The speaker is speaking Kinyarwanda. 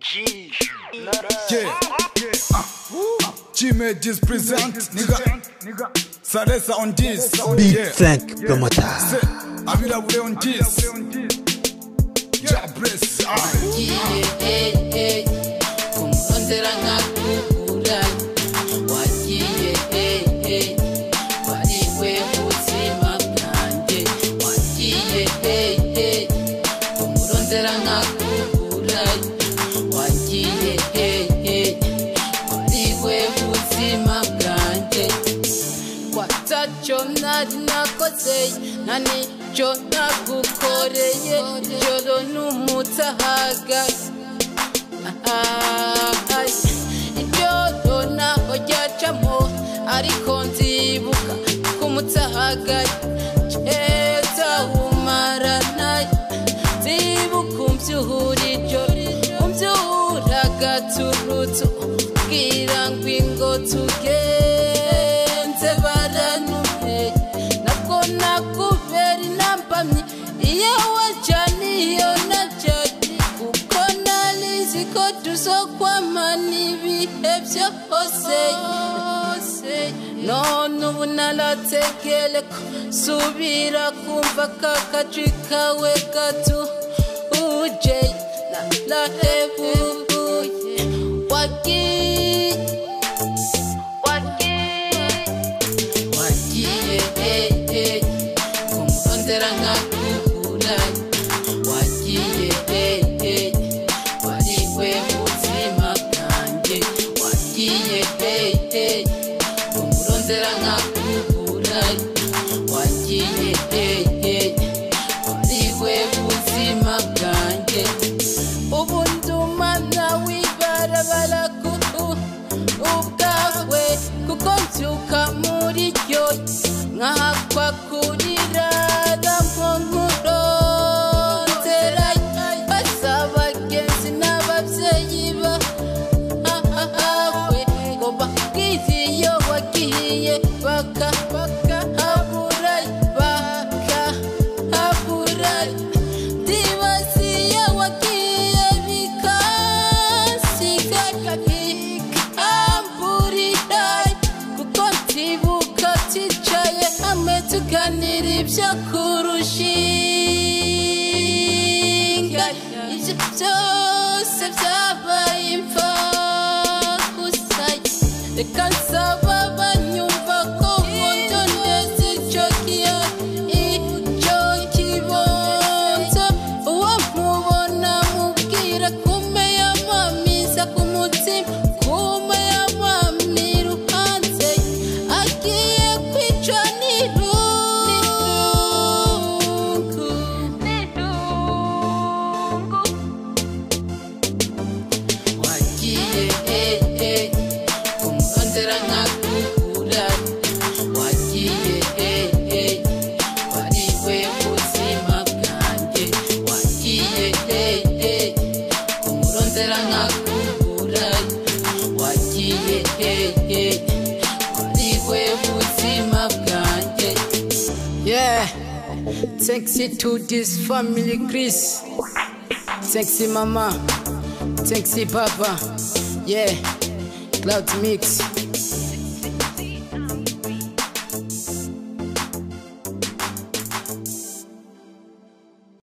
G-Majis present, nigga. Saresa on this. Big Frank Promota. Avila Wule on this. Jabress. Kumondera ngakubura wagiye bariwe ubuzima bwanjye wagiye kumurondera ngakubura wagiye bariwe ubuzima bwanjye kwatacho nari nakoze nani cyo nagukoreye joro n'umutahaga ibyo naho ryacamo ariko nzibuka kumutahaga cyeza umarana nzibuka umbyuhura ijoro umbyuhura gaturutse bwira ngo ingo tugenze baranumye nabwo nakubera intambamyi iyo wajyaniyo najyanye kuko narizi ko tuzokwamana ibihe byose none ubu narategere ko subira kumva kakajwi kawe gato uje narahebuye wagiye kumurondera nkakubura wagiye wariwe ubuzima bwanjye wagiye kumurondera nkakubura wagiye wariwe ubuzima bwanjye ubu ndumana wibarabara ubwawe kuko mbyuka muri ryo nkahakwa kurira nkurondera basaba abagenzi n'ababyeyi bawe ngo bakwize iyo wagiye bakahabura ndibaza iyo wagiye bikasiga bikamburira kuko ntibuka ticaye hamwe tuganira ibyo kurushinga ibyo byose byabaye imfabusa reka nsaba banyumva ko nkunda neza icyo kibonzo uwo mubona mubwira kume yamamiza ku mutima kume yamami ruhanze agiye kwica n'irungu wagiye kumurondera nkakubura wagiye wariwe ubuzima bwanjye wagiye kumurondera nkakubura wagiye wariwe ubuzima bwanjye. Yeah, thanks to this family, Chris. Thanks mama, thanks papa. Yeah, Cloud Mix.